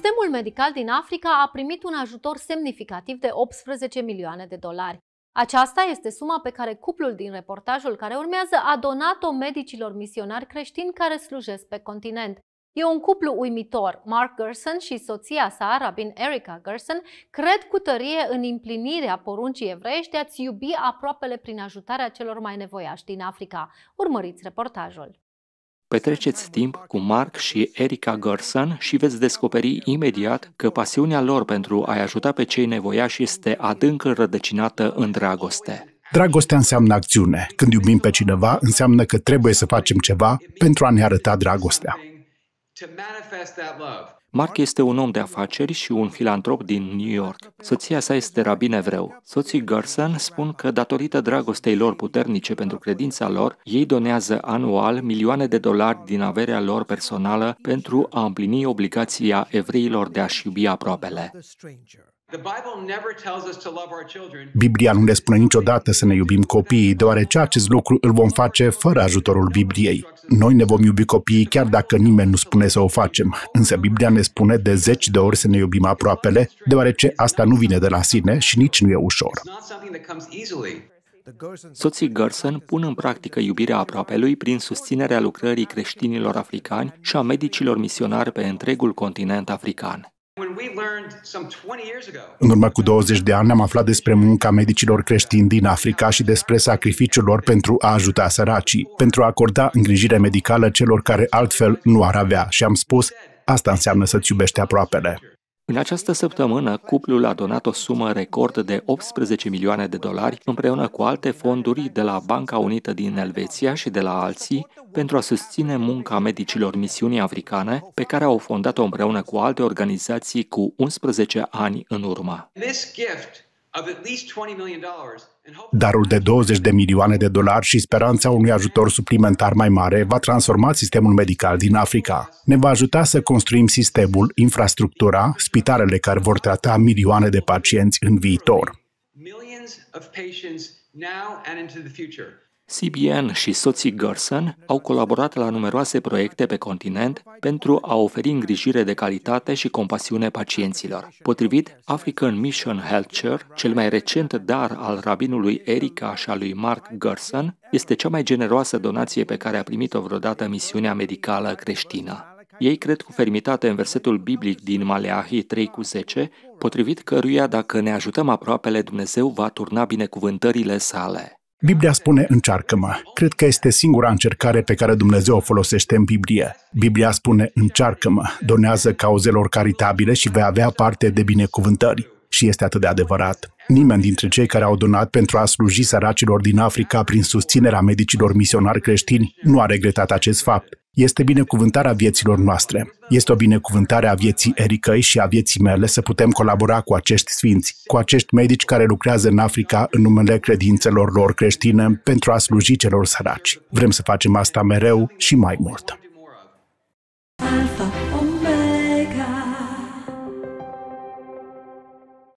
Sistemul medical din Africa a primit un ajutor semnificativ de 18 milioane de dolari. Aceasta este suma pe care cuplul din reportajul care urmează a donat-o medicilor misionari creștini care slujesc pe continent. E un cuplu uimitor. Mark Gerson și soția sa, rabin Erica Gerson, cred cu tărie în împlinirea poruncii evreiești de a-ți iubi aproapele prin ajutarea celor mai nevoiași din Africa. Urmăriți reportajul. Petreceți timp cu Mark și Erica Gerson și veți descoperi imediat că pasiunea lor pentru a-i ajuta pe cei nevoiași este adânc înrădăcinată în dragoste. Dragostea înseamnă acțiune. Când iubim pe cineva, înseamnă că trebuie să facem ceva pentru a ne arăta dragostea. Mark este un om de afaceri și un filantrop din New York. Soția sa este rabin evreu. Soții Gerson spun că, datorită dragostei lor puternice pentru credința lor, ei donează anual milioane de dolari din averea lor personală pentru a împlini obligația evreilor de a-și iubi aproapele. Biblia nu ne spune niciodată să ne iubim copiii, deoarece acest lucru îl vom face fără ajutorul Bibliei. Noi ne vom iubi copiii chiar dacă nimeni nu spune să o facem, însă Biblia ne spune de 10 de ori să ne iubim aproapele, deoarece asta nu vine de la sine și nici nu e ușor. Soții Gerson pun în practică iubirea aproapelui prin susținerea lucrării creștinilor africani și a medicilor misionari pe întregul continent african. În urmă cu 20 de ani am aflat despre munca medicilor creștini din Africa și despre sacrificiul lor pentru a ajuta săracii, pentru a acorda îngrijire medicală celor care altfel nu ar avea și am spus, asta înseamnă să-ți iubești aproapele. În această săptămână, cuplul a donat o sumă record de 18 milioane de dolari împreună cu alte fonduri de la Banca Unită din Elveția și de la alții pentru a susține munca medicilor misiunii africane pe care au fondat-o împreună cu alte organizații cu 11 ani în urmă. Darul de 20 de milioane de dolari și speranța unui ajutor suplimentar mai mare va transforma sistemul medical din Africa. Ne va ajuta să construim sistemul, infrastructura, spitalele care vor trata milioane de pacienți în viitor. CBN și soții Gerson au colaborat la numeroase proiecte pe continent pentru a oferi îngrijire de calitate și compasiune pacienților. Potrivit African Mission Health Care, cel mai recent dar al rabinului Erica și al lui Mark Gerson este cea mai generoasă donație pe care a primit-o vreodată misiunea medicală creștină. Ei cred cu fermitate în versetul biblic din Maleahi 3:10, potrivit căruia dacă ne ajutăm aproapele, Dumnezeu va turna binecuvântările sale. Biblia spune, încearcă-mă. Cred că este singura încercare pe care Dumnezeu o folosește în Biblie. Biblia spune, încearcă-mă, donează cauzelor caritabile și vei avea parte de binecuvântări. Și este atât de adevărat. Nimeni dintre cei care au donat pentru a sluji săracilor din Africa prin susținerea medicilor misionari creștini nu a regretat acest fapt. Este binecuvântarea vieților noastre. Este o binecuvântare a vieții Ericăi și a vieții mele să putem colabora cu acești sfinți, cu acești medici care lucrează în Africa în numele credințelor lor creștine pentru a sluji celor săraci. Vrem să facem asta mereu și mai mult.